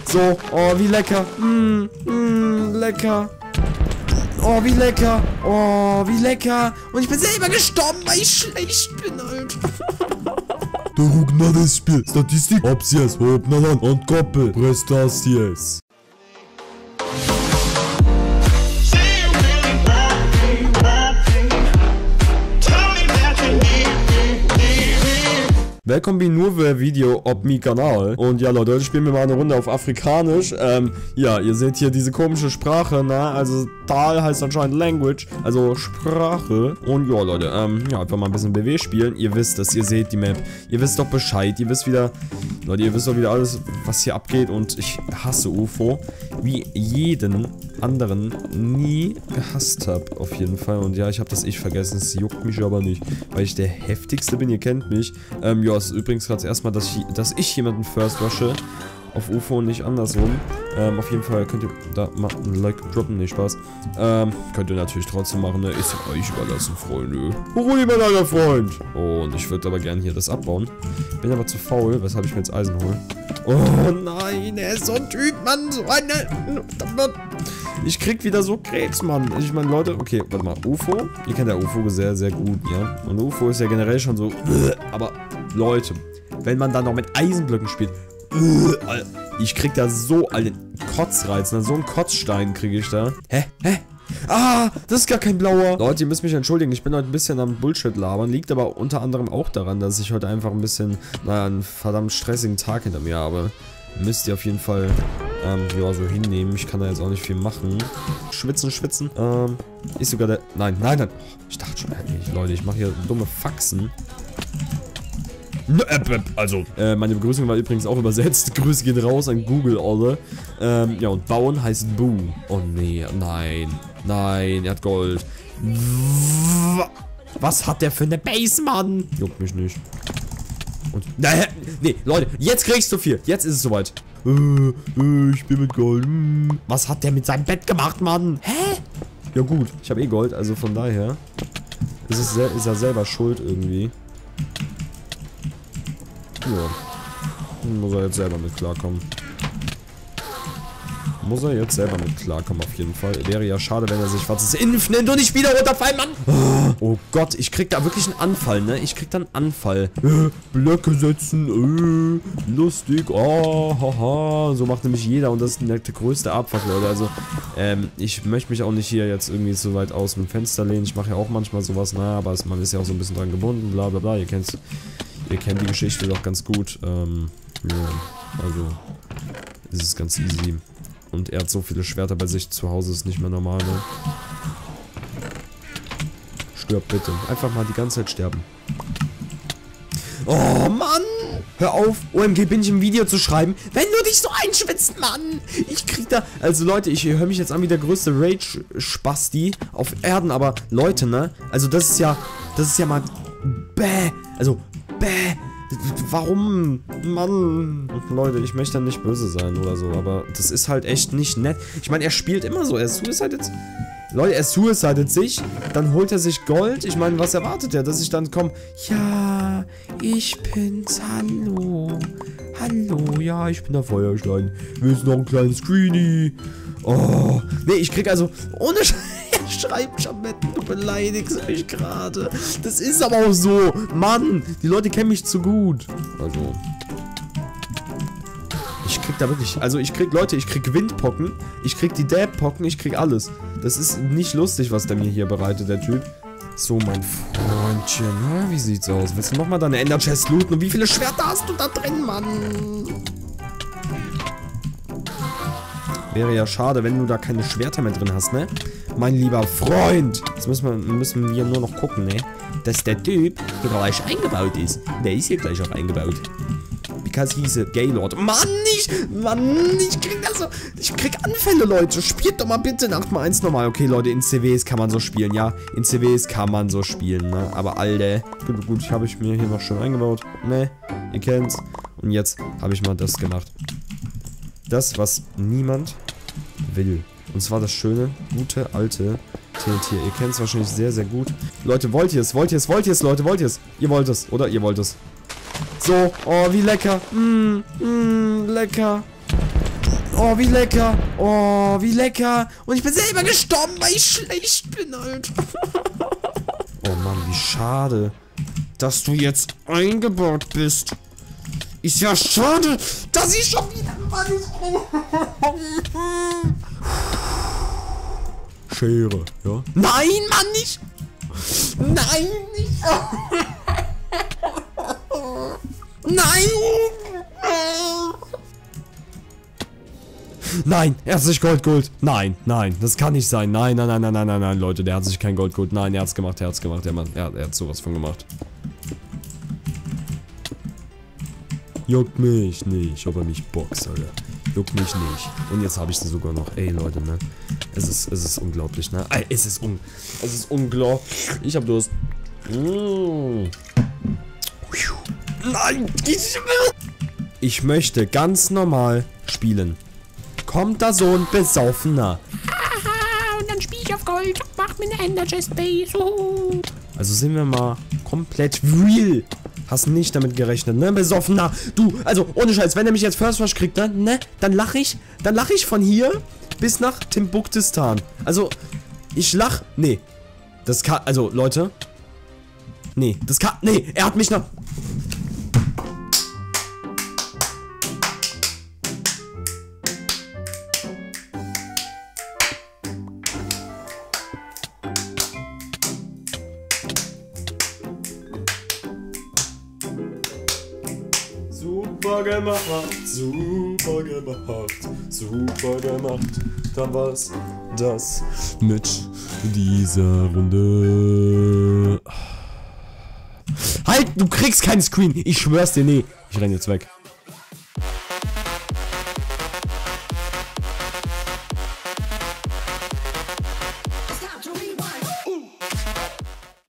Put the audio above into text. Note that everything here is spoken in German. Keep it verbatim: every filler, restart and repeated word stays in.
So, oh, wie lecker. Mm, mm, lecker. Oh, wie lecker. Oh, wie lecker. Und ich bin selber gestorben, weil ich schlecht bin, Alter. Drugnades Spiel. Statistik. Opties. Hopnalan. Und Koppel. Prestaties. Willkommen bei nur für Video auf meinem Kanal. Und ja Leute, heute spielen wir mal eine Runde auf Afrikanisch. Ähm, ja, ihr seht hier diese komische Sprache, ne? Also Tal heißt anscheinend Language, also Sprache. Und ja Leute, ähm, ja, einfach mal ein bisschen B W spielen. Ihr wisst es, ihr seht die Map. Ihr wisst doch Bescheid, ihr wisst wieder, Leute, ihr wisst doch wieder alles, was hier abgeht. Und ich hasse U F O, wie jeden anderen nie gehasst habe, auf jeden Fall. Und ja, ich habe das Ich vergessen, es juckt mich aber nicht, weil ich der Heftigste bin, ihr kennt mich. Ähm, ja, es ist übrigens gerade erstmal, dass ich, dass ich jemanden first rushe. Auf U F O und nicht andersrum. Ähm, auf jeden Fall könnt ihr da mal ein Like droppen, nicht Spaß. Ähm, könnt ihr natürlich trotzdem machen, ne? Ist euch überlassen, Freunde. Ruhe, mein alter Freund. Oh, und ich würde aber gerne hier das abbauen. Bin aber zu faul, weshalb ich mir jetzt Eisen hole. Oh nein, er ist so ein Typ, Mann. So eine... Ich krieg wieder so Krebs, Mann. Ich meine, Leute, okay, warte mal. U F O? Ihr kennt ja U F O sehr, sehr gut, ja? Und U F O ist ja generell schon so... Aber, Leute, wenn man dann noch mit Eisenblöcken spielt... Ich krieg da so einen Kotzreiz, ne? So einen Kotzstein kriege ich da. Hä? Hä? Ah, das ist gar kein blauer. Leute, ihr müsst mich entschuldigen, ich bin heute ein bisschen am Bullshit labern. Liegt aber unter anderem auch daran, dass ich heute einfach ein bisschen, naja, einen verdammt stressigen Tag hinter mir habe. Müsst ihr auf jeden Fall, ähm, ja, so hinnehmen. Ich kann da jetzt auch nicht viel machen. Schwitzen, schwitzen. Ähm, ist sogar der... Nein, nein, nein. Oh, ich dachte schon, ey, Leute, ich mache hier dumme Faxen. Also, äh, meine Begrüßung war übrigens auch übersetzt. Grüße gehen raus an Google, alle. Ähm, ja, und bauen heißt Boo. Oh, nee, nein. Nein, er hat Gold. Was hat der für eine Base, Mann? Juckt mich nicht. Und, nee, nee, Leute, jetzt kriegst du viel. Jetzt ist es soweit. Äh, äh, ich bin mit Gold. Was hat der mit seinem Bett gemacht, Mann? Hä? Ja gut, ich habe eh Gold, also von daher ist, es sel ist er selber schuld irgendwie. Ja. Muss er jetzt selber mit klarkommen. Muss er jetzt selber mit klarkommen, auf jeden Fall. Wäre ja schade, wenn er sich schwarzes Inf nennt und nicht wieder runterfallen, Mann! Oh Gott, ich krieg da wirklich einen Anfall, ne? Ich krieg da einen Anfall. Äh, Blöcke setzen, äh, lustig, oh, haha. So macht nämlich jeder und das ist der, der größte Abfuck, Leute. Also, ähm, ich möchte mich auch nicht hier jetzt irgendwie so weit aus dem Fenster lehnen. Ich mache ja auch manchmal sowas, na, aber es, man ist ja auch so ein bisschen dran gebunden, bla bla bla. Ihr kennt's. Ihr kennt die Geschichte doch ganz gut. Ähm, ja, also ist es ganz easy. Und er hat so viele Schwerter bei sich zu Hause, ist nicht mehr normal, ne? Stirb bitte. Einfach mal die ganze Zeit sterben. Oh, Mann! Hör auf, O M G, bin ich im Video zu schreiben, wenn du dich so einschwitzt, Mann! Ich krieg da... Also, Leute, ich höre mich jetzt an wie der größte Rage-Spasti auf Erden, aber Leute, ne? Also, das ist ja... Das ist ja mal... Bäh! Also... Bäh! Warum? Mann. Leute, ich möchte nicht böse sein oder so, aber das ist halt echt nicht nett. Ich meine, er spielt immer so. Er suicidet... Leute, er suicidet sich, dann holt er sich Gold. Ich meine, was erwartet er? Dass ich dann komme... Ja, ich bin's. Hallo. Hallo, ja, ich bin der Feuerstein. Willst du noch einen kleinen Screenie? Oh. Nee, ich krieg also... Ohne Sch Schreib, Schametten, du beleidigst mich gerade. Das ist aber auch so. Mann, die Leute kennen mich zu gut. Also. Ich krieg da wirklich. Also ich krieg, Leute, ich krieg Windpocken. Ich krieg die Dab-Pocken, ich krieg alles. Das ist nicht lustig, was der mir hier bereitet, der Typ. So, mein Freundchen. Na, wie sieht's aus? Willst du nochmal deine Ender-Chest looten? Und wie viele Schwerter hast du da drin, Mann? Wäre ja schade, wenn du da keine Schwerter mehr drin hast, ne? Mein lieber Freund. Jetzt müssen wir, müssen wir nur noch gucken, ne? Dass der Typ hier gleich eingebaut ist. Der ist hier gleich auch eingebaut. Because he's a Gaylord. Mann, ich, Mann, ich krieg das so, ich krieg Anfälle, Leute. Spielt doch mal bitte Nacht mal eins normal. Okay, Leute, in C Ws kann man so spielen, ja. In C Ws kann man so spielen, ne? Aber Alter, gut, gut, ich habe ich mir hier noch schön eingebaut. Ne, ihr kennt's. Und jetzt habe ich mal das gemacht. Das, was niemand will. Und zwar das schöne, gute, alte T N T. Ihr kennt es wahrscheinlich sehr, sehr gut. Leute, wollt ihr es? Wollt ihr es? Wollt ihr es, Leute? Wollt ihr es? Ihr wollt es, oder? Ihr wollt es. So, oh, wie lecker. Mmm, mmm, lecker. Oh, wie lecker. Oh, wie lecker. Und ich bin selber gestorben, weil ich schlecht bin, Alter. Oh Mann, wie schade, dass du jetzt eingebaut bist. Ist ja schade, dass ich schon wieder mal Schere, ja? Nein, Mann, nicht. Nein, nicht. Nein. Nein, er hat sich Gold geholt. Nein, nein, das kann nicht sein. Nein, nein, nein, nein, nein, nein, nein, Leute, der hat sich kein Gold geholt. Nein, er hat's gemacht, er hat's gemacht, er, er, er hat sowas von gemacht. Juckt mich nicht, ob er mich boxt, Alter. Juckt mich nicht. Und jetzt habe ich sie sogar noch. Ey, Leute, ne? Es ist, es ist unglaublich, ne? Ey, es ist un... Es ist unglaublich. Ich hab Durst. Mm. Nein, ich möchte ganz normal spielen. Kommt da so ein Besoffener. Haha, und dann spiel ich auf Gold und mach mir eine Ender Chest Base. Uh. Also sind wir mal komplett real. Hast nicht damit gerechnet, ne? Besoffener. Du, also ohne Scheiß, wenn er mich jetzt First Rush kriegt, ne? ne? Dann lach ich, dann lach ich von hier bis nach Timbuktistan. Also, ich lach. Nee. Das kann. Also, Leute. Nee, das kann. Nee, er hat mich noch. Super gemacht, super gemacht, super gemacht. Dann war's das mit dieser Runde. Halt, du kriegst keinen Screen. Ich schwör's dir, nee. Ich renn jetzt weg.